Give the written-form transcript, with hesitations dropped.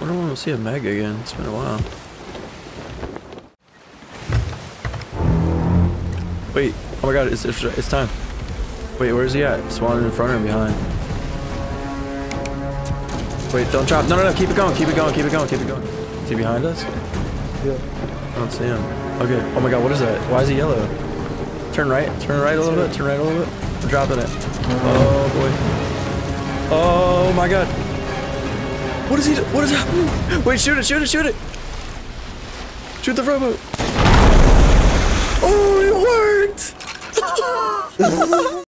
I don't want to see a Mega again. It's been a while. Wait. Oh my god, it's time. Wait, where's he at? Spawning in front or behind? Wait, don't drop. No, keep it going, keep it going, keep it going, keep it going. Is he behind us? Yeah. I don't see him. Okay. Oh my god, what is that? Why is he yellow? Turn right a little bit, turn right a little bit. I'm dropping it. Oh boy. Oh my god. What is he do? What is happening? Wait, shoot it, shoot it, shoot it! Shoot the rowboat! Oh, it worked!